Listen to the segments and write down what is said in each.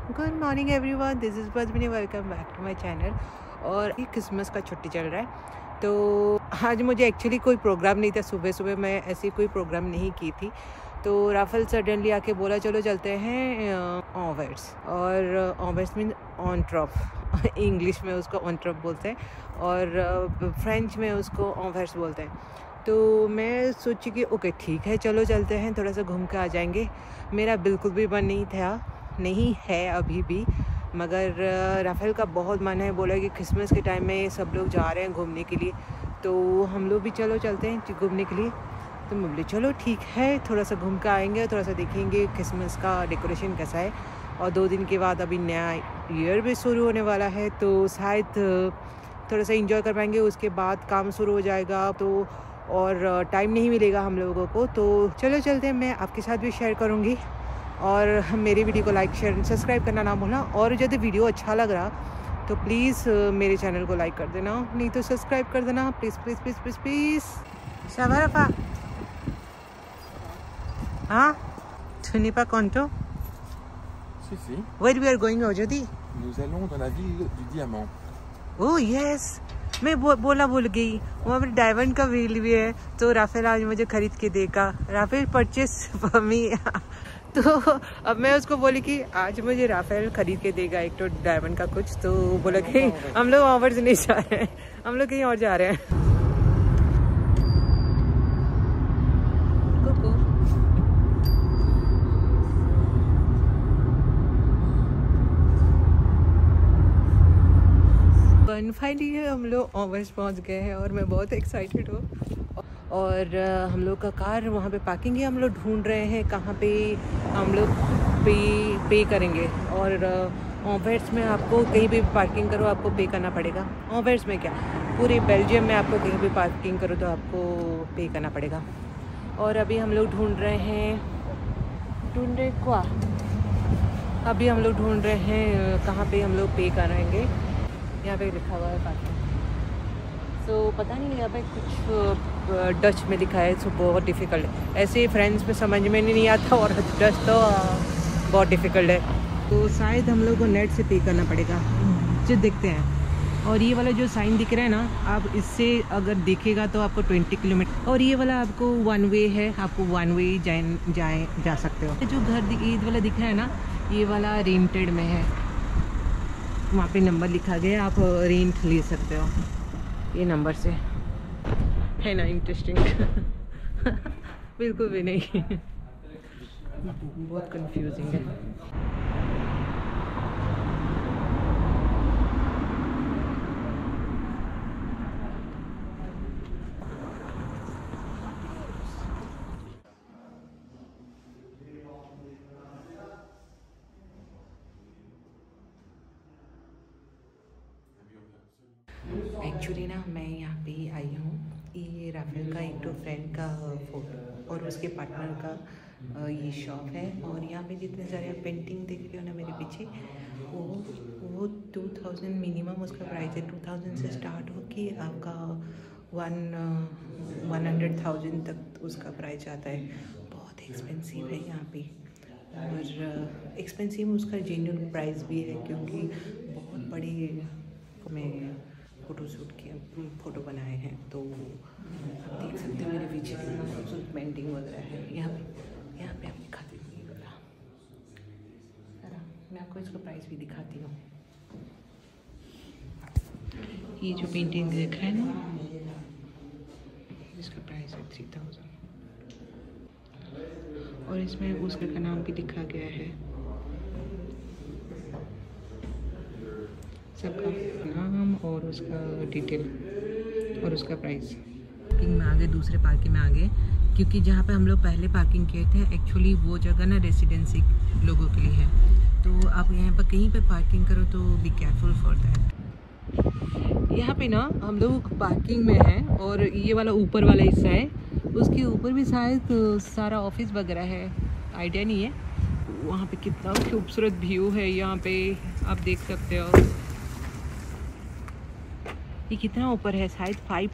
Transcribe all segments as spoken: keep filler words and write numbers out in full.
Good morning everyone, this is Padmini, welcome back to my channel. और ये Christmas का छुट्टी चल रहा है, तो आज मुझे एक्चुअली कोई प्रोग्राम नहीं था। सुबह सुबह मैं ऐसी कोई प्रोग्राम नहीं की थी, तो राफेल सडनली आके बोला चलो चलते हैं ऑवर्स। और ऑवर्स मीन ऑन ट्रॉप, इंग्लिश में उसको ऑन ट्रॉप बोलते हैं और फ्रेंच में उसको ऑवर्स बोलते हैं। तो मैं सोची कि ओके ठीक है, चलो चलते हैं, थोड़ा सा घूम के आ जाएंगे। मेरा बिल्कुल भी मन नहीं था, नहीं है अभी भी, मगर राफेल का बहुत मन है। बोला कि क्रिसमस के टाइम में सब लोग जा रहे हैं घूमने के लिए, तो हम लोग भी चलो चलते हैं घूमने के लिए। तो मैं बोली चलो ठीक है, थोड़ा सा घूम के आएंगे, थोड़ा सा देखेंगे क्रिसमस का डेकोरेशन कैसा है। और दो दिन के बाद अभी नया ईयर भी शुरू होने वाला है, तो शायद थोड़ा सा इंजॉय कर पाएंगे। उसके बाद काम शुरू हो जाएगा, तो और टाइम नहीं मिलेगा हम लोगों को। तो चलो चलते हैं, मैं आपके साथ भी शेयर करूँगी। और मेरी वीडियो को लाइक शेयर सब्सक्राइब करना ना भूलना। और यदि वीडियो अच्छा लग रहा तो प्लीज़ मेरे चैनल को लाइक कर देना, नहीं तो सब्सक्राइब कर देना, please please please please please. शाबारफा हाँ, tu n'es pas content? Si, si. Where we are going aujourd'hui? Nous allons dans la ville du diamant. Oh yes, मैं बो, बोला भूल गई, वहाँ पर डायमंड का व्हील भी है, तो राफेल आज मुझे खरीद के देगा। Rafael purchase for me. तो अब मैं उसको बोली कि आज मुझे राफेल खरीद के देगा एक तो डायमंड का कुछ। तो बोला कि हम लोग ऑवर्स नहीं जा रहे हैं, हम लोग कहीं और जा रहे हैं। फाइनली हम लोग ऑवर्स पहुंच गए हैं और मैं बहुत एक्साइटेड हूँ। और हम लोग का कार वहाँ पे पार्किंग है, हम लोग ढूंढ रहे हैं कहाँ पे हम लोग पे पे करेंगे। और ऑवर्स में आपको कहीं भी पार्किंग करो आपको पे करना पड़ेगा। ऑवर्स में क्या, पूरे बेल्जियम में आपको कहीं भी पार्किंग करो तो आपको पे करना पड़ेगा। और अभी हम लोग ढूंढ रहे हैं ढूंढ रहे क्या अभी हम लोग ढूंढ रहे हैं कहाँ पे हम लोग पे कराएंगे। यहाँ पे लिखा हुआ है पार्किंग, तो so, पता नहीं यहाँ पे कुछ डच में लिखा है, सो so, बहुत डिफ़िकल्ट है। ऐसे फ्रेंड्स में समझ में नहीं आता और डच तो बहुत डिफ़िकल्ट है। तो शायद हम लोग को नेट से पे करना पड़ेगा, जो देखते हैं। और ये वाला जो साइन दिख रहा है ना, आप इससे अगर देखेगा तो आपको बीस किलोमीटर, और ये वाला आपको वन वे है, आपको वन वे जाए जाए जा सकते हो। जो घर ईद वाला दिख रहा है ना, ये वाला रेंटेड में है, वहाँ पे नंबर लिखा गया, आप रेंट ले सकते हो ये नंबर से, है ना इंटरेस्टिंग। बिल्कुल भी नहीं, बहुत कंफ्यूजिंग है। एक्चुअली ना मैं यहाँ पे ही आई हूँ, ये राफेल का एक तो फ्रेंड का फोटो और उसके पार्टनर का ये शॉप है। और यहाँ पे जितने सारे पेंटिंग देख रहे हो ना मेरे पीछे, वो वो टू थाउजेंड मिनिमम उसका प्राइस है। टू थाउजेंड से स्टार्ट हो के आपका वन वन हंड्रेड थाउजेंड तक उसका प्राइस आता है। बहुत एक्सपेंसिव है यहाँ पे, और एक्सपेंसिव उसका जेन्युइन प्राइस भी है, क्योंकि बहुत बड़े मैं फ़ोटो शूट किया, फ़ोटो बनाए हैं। तो आप देख सकते हो मेरे पीछे कितना खूबसूरत पेंटिंग वगैरह है। यहाँ पे यहाँ पे आप दिखाती हूँ, ये वाला है ना, मैं आपको इसका प्राइस भी दिखाती हूँ। ये जो पेंटिंग देख रहे हैं ना, इसका प्राइस है थ्री थाउजेंड, और इसमें उसका का नाम भी लिखा गया है, सबका नाम और उसका डिटेल और उसका प्राइस। पार्किंग में आ गए, दूसरे पार्किंग में आ गए, क्योंकि जहाँ पे हम लोग पहले पार्किंग किए थे एक्चुअली वो जगह ना रेसिडेंसी लोगों के लिए है। तो आप यहाँ पर कहीं पे पार्किंग करो तो बी केयरफुल फॉर दैट। यहाँ पे ना हम लोग पार्किंग में हैं, और ये वाला ऊपर वाला हिस्सा है, उसके ऊपर भी शायद सारा ऑफिस वगैरह है, आइडिया नहीं है। वहाँ पे कितना खूबसूरत व्यू है, यहाँ पे आप देख सकते हो। ये कितना ऊपर है, शायद फाइव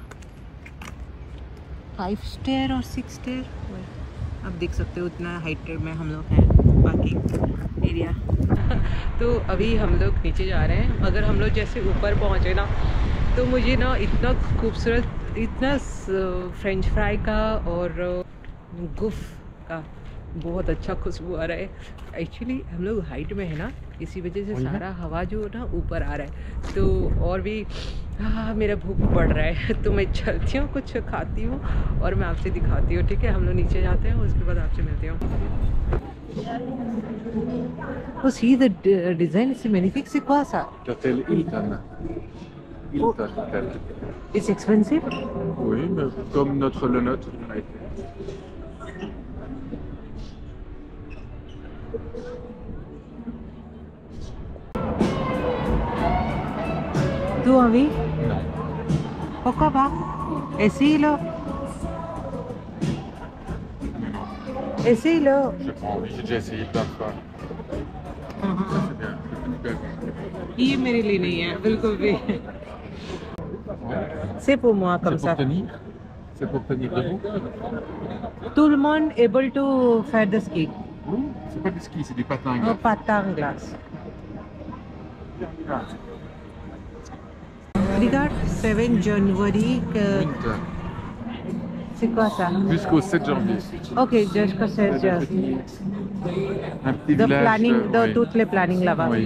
फाइव स्टेयर और सिक्स स्टेयर, आप देख सकते हो उतना हाइट में हम लोग हैं। पार्किंग एरिया तो अभी हम लोग नीचे जा रहे हैं। अगर हम लोग जैसे ऊपर पहुँचे ना तो मुझे ना इतना खूबसूरत, इतना फ्रेंच फ्राई का और गुफ का बहुत अच्छा खुशबू आ रहा है। एक्चुअली हम लोग हाइट में है ना, इसी वजह से सारा हवा जो ना ऊपर आ रहा है। तो और भी हाँ मेरा भूख बढ़ रहा है, तो मैं चलती हूँ, कुछ खाती हूँ और मैं आपसे दिखाती हूँ। ठीक है, हम लोग नीचे जाते हैं, उसके बाद आपसे मिलती हूँ। Oh, see the design is magnifique. C'est quoi ça? L'hôtel Hilton. Hilton Hotel. It's expensive? Oui, mais comme notre, le nôtre. On a été. Tu as envie? Non. Pourquoi pas? Essaye-le. Essaye-le. J'ai pas envie, j'ai déjà essayé plein de fois. Ça c'est bien. bien. ये मेरे लिए नहीं है बिल्कुल भी। C'est pour moi comme C'est ça. pour tenir. C'est pour tenir debout. Tout le monde able to faire the ski. Oui, c'est pas du ski, c'est du patin à Oh, glace. patin en glace. Regarde, sept janvier. Que... Winter. C'est quoi ça? Jusqu'au sept janvier. Ok, jusqu'au sept janvier. Un petit The village. planning, euh, the oui. toutes les plannings là-bas. Oui.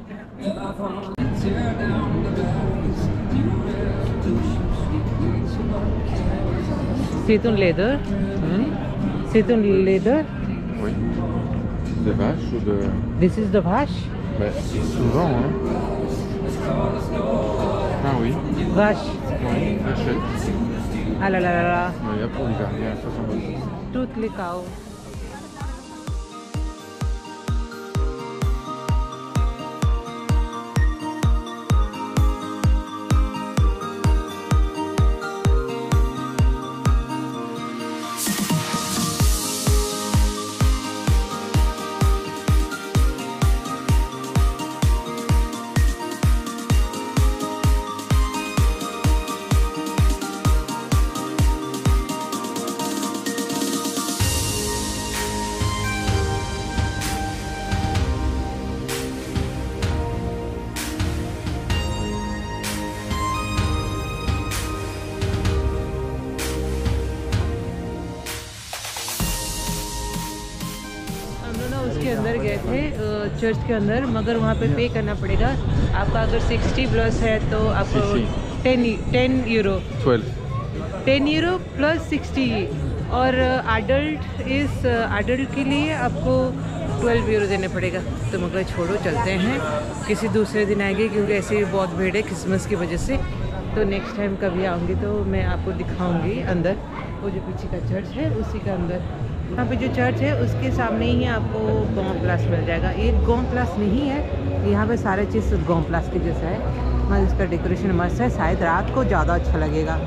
C'est un leather. Hmm? C'est un leather. Oui. De vache ou de. This is the vache. Ben, souvent, hein. Ah oui. Vache. Oui, vachette. Ah là là là là. Oui, là pour l'hiver, il y a soixante-dix. Toutes les cows. उसके अंदर गए थे church के अंदर, मगर वहाँ पे पे करना पड़ेगा आपका। अगर सिक्सटी प्लस है तो आपको ten ten euro twelve ten euro plus sixty, और एडल्ट इस एडल्ट के लिए आपको ट्वेल्व यूरो देने पड़ेगा। तो मगर छोड़ो, चलते हैं, किसी दूसरे दिन आएंगे, क्योंकि ऐसे भी बहुत भीड़ है क्रिसमस की वजह से। तो नेक्स्ट टाइम कभी आऊँगी तो मैं आपको दिखाऊंगी अंदर, वो जो पीछे का चर्च है उसी का अंदर। यहाँ पे जो चर्च है उसके सामने ही आपको गॉम प्लास मिल जाएगा। ये गॉम प्लास नहीं है, यहाँ पे सारे चीज़ गॉम प्लास के जैसा है, मगर इसका डेकोरेशन मस्त है। शायद रात को ज़्यादा अच्छा लगेगा।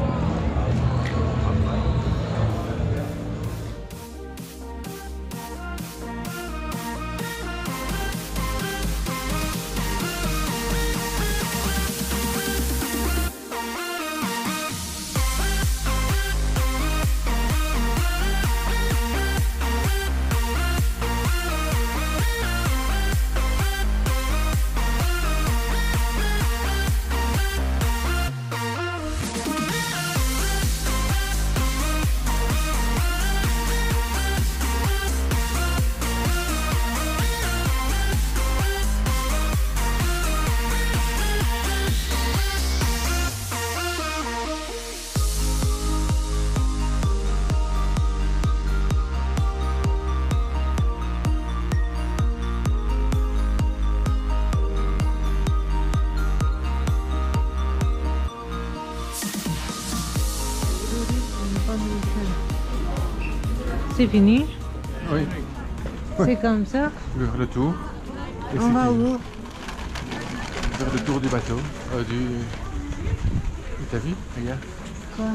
C'est fini? Oui. C'est comme ça? Faire le tour. Et On va fini. où? Faire le tour du bateau. Euh, du... T'as vu? Regarde. Quoi?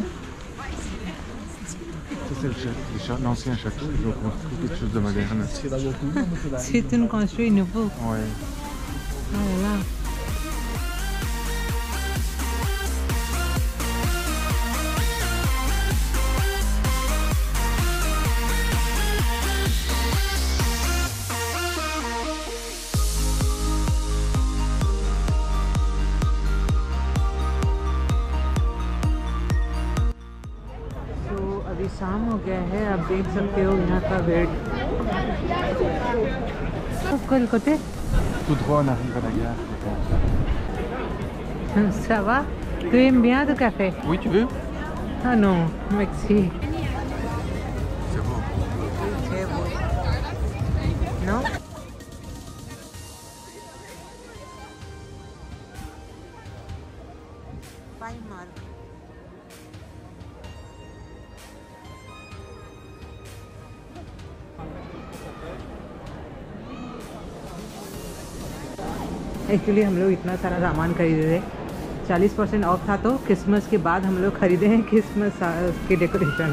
Ça c'est le château, l'ancien château. Ils ont construit quelque chose de moderne. C'est une construit nouveau. Ouais. Oh là là. शाम हो गया है, आप देख सकते हो यहाँ का वेट। कल côté Tout droit, on arrive à la gare. Ça va? Tu aimes bien le café? Oui, tu veux? Ah non, merci. C'est beau. C'est beau. Non? Five mark. Actually हम लोग इतना सारा सामान खरीदे थे, चालीस परसेंट ऑफ था, तो क्रिसमस के बाद हम लोग खरीदे हैं क्रिसमस के डेकोरेशन।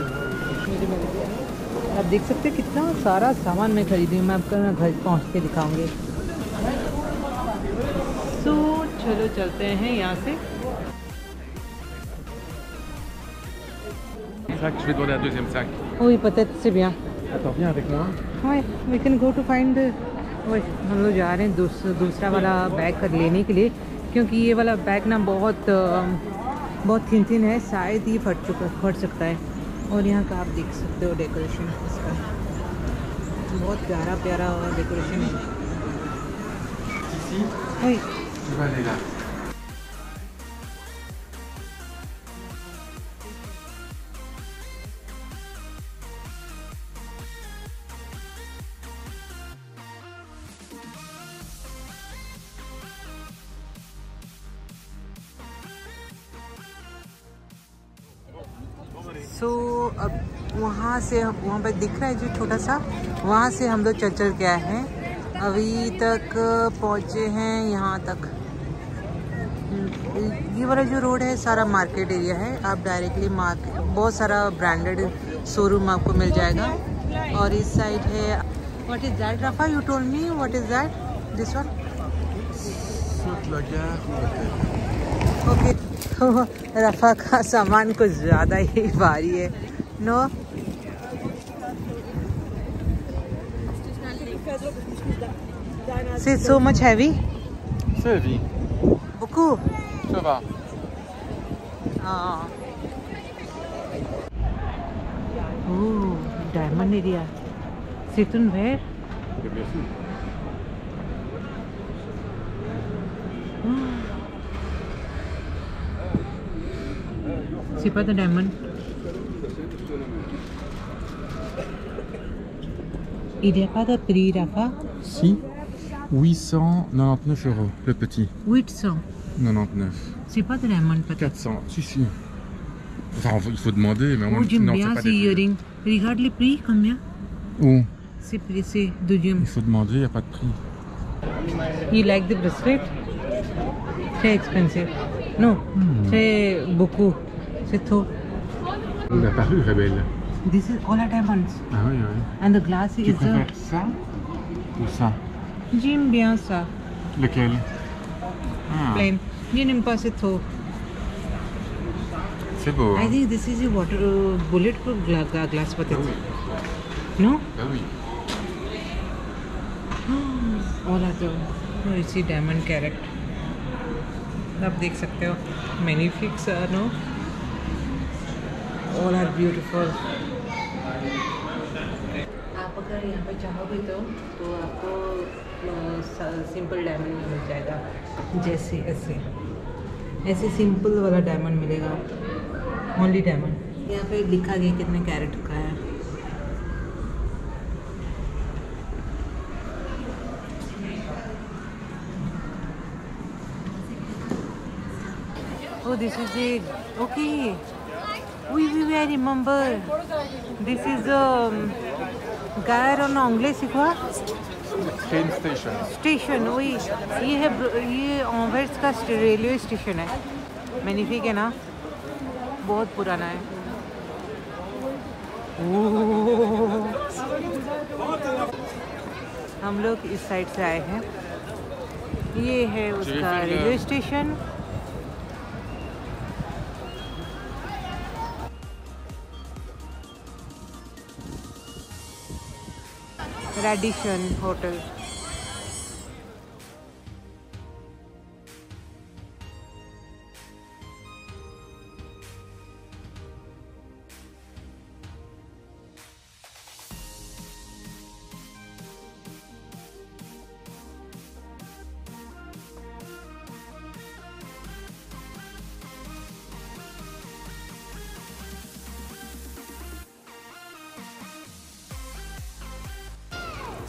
आप देख सकते हैं कितना सारा सामान मैं खरीदी हूँ। मैं आपको घर पहुँच के दिखाऊंगी। तो चलो चलते हैं यहाँ से। Sac, je vais demander un deuxième sac. Oui, peut-être c'est bien. Attends, viens avec moi. Ouais, we can go to find. वही हम लोग जा रहे हैं दूस, दूसरा वाला बैग कर लेने के लिए, क्योंकि ये वाला बैग ना बहुत बहुत थिन थिन है, शायद ये फट चुका फट सकता है। और यहाँ का आप देख सकते हो डेकोरेशन इसका, बहुत प्यारा प्यारा डेकोरेशन है। वही सो so, अब वहाँ से वहाँ पर दिख रहा है जो छोटा सा, वहाँ से हम लोग चल चल के आए हैं। अभी तक पहुँचे हैं यहाँ तक। ये वाला जो रोड है सारा मार्केट एरिया है। आप डायरेक्टली मार्केट, बहुत सारा ब्रांडेड शोरूम आपको मिल जाएगा। और इस साइड है, what is that Rafa, you told me what is that, this one? Okay, Rafa का सामान कुछ ज़्यादा ही भारी है। No c'est so much heavy? C'est heavy. Beaucoup? Ça va. Ah. Oh, diamond area. Situn where? Bien sûr. C'est pas de diamond. Il n'y a pas de prix, Rafa? Si. huit cent quatre-vingt-dix-neuf euros, le petit. huit cent. quatre-vingt-dix-neuf. C'est pas de diamond, peut-être. quatre cents. Si, si. Enfin, il faut demander, mais au Oh, moins. j'aime Non, bien c'est pas ces des... earrings. Regarde les prix, combien? Où? C'est prix, c'est deuxième. Il faut demander, il n'y a pas de prix. You like the bracelet? Très expensive. Non, Hmm. très beaucoup. C'est trop. La parure est belle. This is all are diamonds. Ah oui, oui. And the glass Tu is a... préfères ça ou ça? J'aime bien ça. Lequel? Ah, Plain. ये नहीं पास है तो. c'est beau. I think this is a water uh, bulletproof gla gla glass, but Ah it's oui. no. Ah oui. All are the you see diamond carat. आप देख सकते हो. Magnifique sir, no. All are beautiful. आप अगर यहाँ पे चाहोगे तो तो आपको सिंपल डायमंड मिल जाएगा, जैसे ऐसे ऐसे सिंपल वाला डायमंड मिलेगा, ओनली डायमंड। यहाँ पे लिखा गया कितने कैरेट का है। Oh, this is it. Okay. Oui, oui, oui, I remember. This is um, Gare en anglais, c'est quoi? Train station. Station, वही ये है। ये ऑनवर्ड्स का रेलवे स्टेशन है। मैग्निफिक है ना, बहुत पुराना है। हम लोग इस साइड से आए हैं। ये है उसका railway station. Radisson hotel.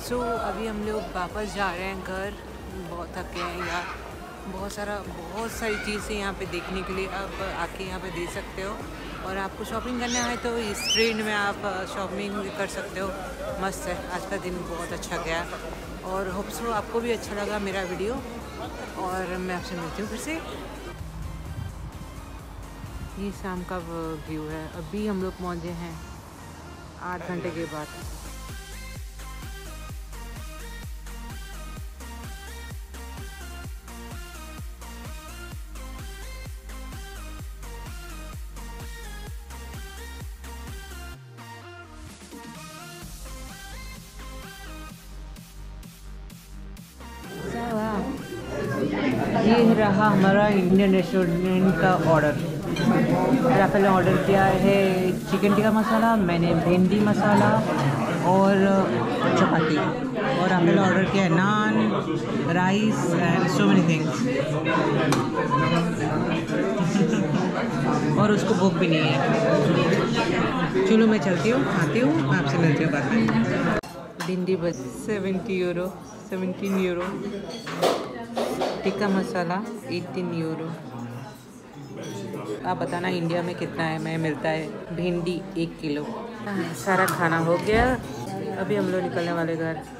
So so, अभी हम लोग वापस जा रहे हैं घर। बहुत थके हैं यार, बहुत सारा बहुत सारी चीज़ें यहाँ पे देखने के लिए आप आके यहाँ पे देख सकते हो। और आपको शॉपिंग करना है तो इस ट्रेन में आप शॉपिंग भी कर सकते हो। मस्त है, आज का दिन बहुत अच्छा गया और होप सो आपको भी अच्छा लगा मेरा वीडियो। और मैं आपसे मिलती हूँ फिर से। ये शाम का व्यू है। अभी हम लोग पहुँचे हैं आठ घंटे के बाद। ये रहा हमारा इंडियन रेस्टोरेंट का ऑर्डर। राफेल ऑर्डर किया है चिकन टिक्का मसाला, मैंने भिंडी मसाला और चपाती। और राफेल ऑर्डर किया है naan, rice and so many things. और उसको भूख भी नहीं है। चलो मैं चलती हूँ, खाती हूँ, आपसे मिलती हूँ बाद में। भिंडी बस seventy euro seventeen euro. Tikka masala eighteen euro. आप बताना इंडिया में कितना है में मिलता है भिंडी एक किलो। सारा खाना हो गया, अभी हम लोग निकलने वाले घर।